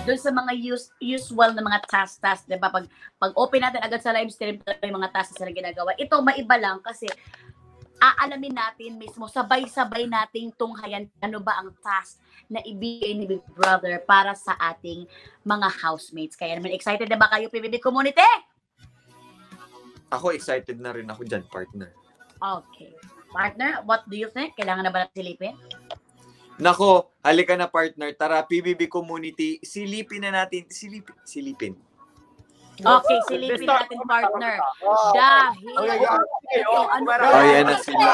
doon sa mga usual na mga task, di ba? Pag open natin agad sa live stream, yung mga tasks na ginagawa. Ito, maiba lang kasi aalamin natin mismo, sabay-sabay nating tunghayan ano ba ang task na ibigay ni Big Brother para sa ating mga housemates. Kaya naman, excited na ba kayo, PBB Community? Ako, excited na rin ako dyan, partner. Okay. Partner, what do you think? Kailangan na ba natin silipin? Nako, halika na partner. Tara, PBB Community, silipin na natin. Silipin. Okay, silipin natin, partner. Dahil, ayan na sila.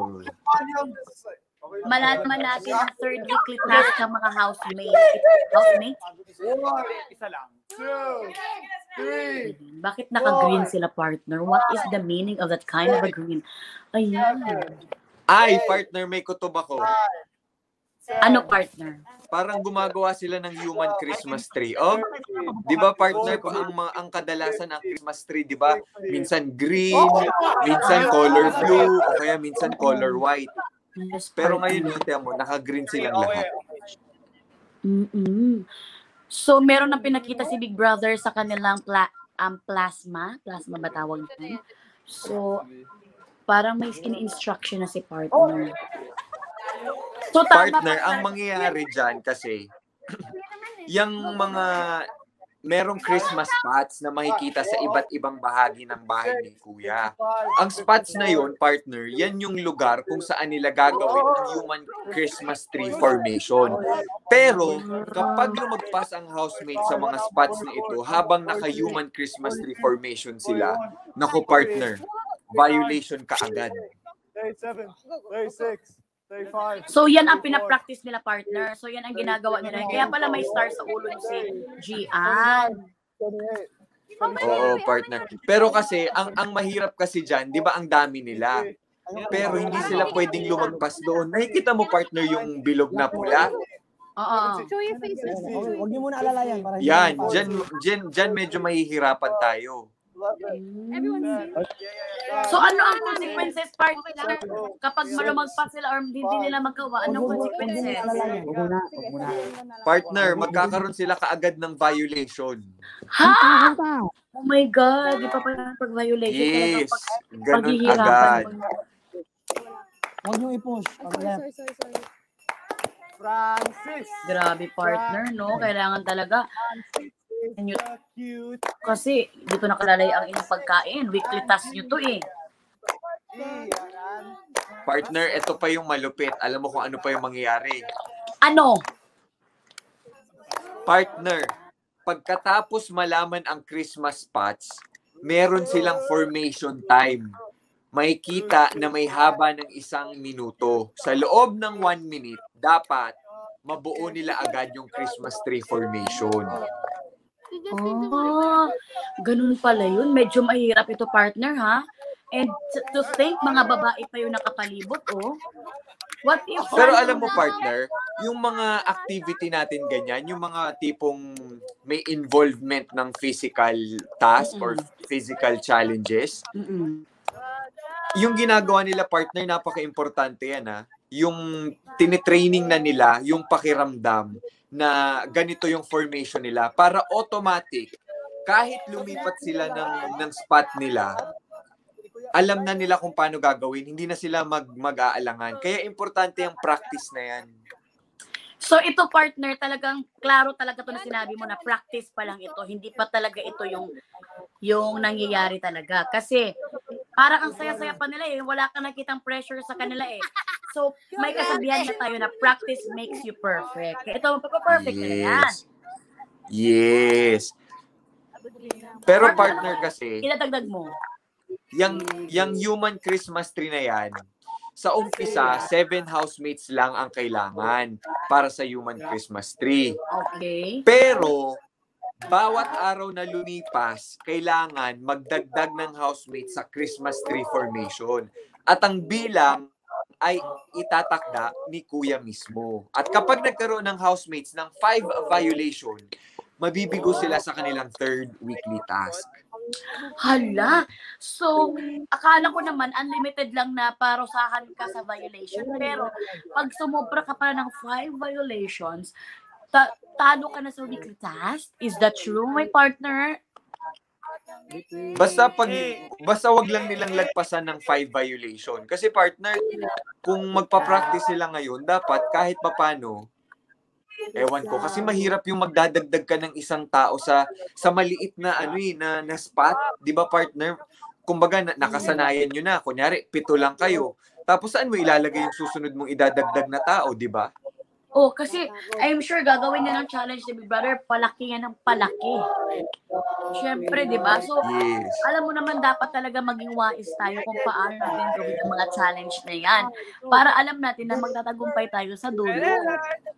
Malalaman natin ang third weekly task ng mga housemates. Isa lang. 2, 3. Bakit naka-green sila, partner? What is the meaning of that kind of a green? Ayan. Ay, partner, may kutob ako. Ano, partner? Parang gumagawa sila ng human Christmas tree. Oh, 'di ba partner, kung ang kadalasan ng Christmas tree, 'di ba? Minsan green, minsan color blue, o kaya minsan color white. Pero ngayon, mo, naka-green silang lahat. So, meron nang pinakita si Big Brother sa kanilang plasma. Plasma ba tawag yun? So, parang may in-instruction na si partner. So, partner, ang mangyayari dyan kasi, yung mga merong Christmas spots na makikita sa iba't ibang bahagi ng bahay ni Kuya. Ang spots na yun, partner, yan yung lugar kung saan nila gagawin ang human Christmas tree formation. Pero, kapag lumagpas ang housemate sa mga spots na ito, habang naka-human Christmas tree formation sila, naku partner, violation ka agad. 37, 36. So, yan ang pinapractice nila, partner. So, yan ang ginagawa nila. Kaya pala may star sa ulo si Gian. Oo, partner. Pero kasi, ang mahirap kasi dyan, di ba ang dami nila? Pero hindi sila pwedeng lumagpas doon. Nakikita mo, partner, yung bilog na pula? Oo. Huwag niyo muna alalayan. Yan, dyan medyo mahihirapan tayo. So, ano ang consequences, partner, kapag malumagpas sila or hindi nila magawa? Anong consequences? Partner, magkakaroon sila kaagad ng violation. Ha? Oh my God, di pa pala pag-violation. Yes, ganun agad. Huwag niyo i-push. Sorry. Francis! Grabe, partner, no? Kailangan talaga. Cute. Kasi dito nakalalay ang inyong pagkain. Weekly task nyo to eh. Partner, ito pa yung malupit. Alam mo kung ano pa yung mangyayari. Ano? Partner, pagkatapos malaman ang Christmas spots, meron silang formation time. May kita na may haba ng 1 minuto. Sa loob ng 1 minute, dapat mabuo nila agad yung Christmas tree formation. Oh, ganun pala yun. Medyo mahirap ito, partner, ha? And to think, mga babae pa yung nakapalibot, oh. What if... Pero alam mo, partner, yung mga activity natin ganyan, yung mga tipong may involvement ng physical task or physical challenges, yung ginagawa nila, partner, napaka-importante yan, ha? Yung tinitraining na nila, yung pakiramdam na ganito yung formation nila para automatic, kahit lumipat sila ng spot nila, alam na nila kung paano gagawin, hindi na sila mag-aalangan. Kaya importante ang practice na yan. So ito, partner, talagang klaro talaga to na sinabi mo na practice pa lang ito. Hindi pa talaga ito yung nangyayari talaga. Kasi parang ang saya-saya pa nila eh. Wala ka nakitang pressure sa kanila eh. So may kasabihan na tayo na practice makes you perfect. Ito, magpapa-perfect na yan. Yes. Pero partner kasi, iladagdag mo. Yung human Christmas tree na yan, sa umpisa, 7 housemates lang ang kailangan para sa human Christmas tree. Okay. Pero, bawat araw na lumipas, kailangan magdagdag ng housemates sa Christmas tree formation. At ang bilang ay itatakda ni Kuya mismo. At kapag nagkaroon ng housemates ng 5 violation, mabibigo sila sa kanilang 3rd weekly task. Hala! So, akala ko naman unlimited lang na parusahan ka sa violation. Pero, pag sumobra ka pa ng 5 violations, talo ka na sa weekly task? Is that true, my partner? Basta wag lang nilang lagpasan ng 5 violation. Kasi partner, kung magpa-practice sila ngayon, dapat kahit papano, ewan ko, kasi mahirap yung magdadagdag ka ng isang tao sa maliit na na spot, 'di ba partner? Kumbaga nakasanayan nyo na, kunyari 7 lang kayo. Tapos saan mo ilalagay yung susunod mong idadagdag na tao, 'di ba? Oh, kasi I'm sure gagawin niya ng challenge ni Big Brother, palaki yan ng palaki. Siyempre, di ba? So, Yes. alam mo naman, dapat talaga maging wais tayo kung paano natin gawin ang mga challenge na yan. Para alam natin na magtatagumpay tayo sa dulo.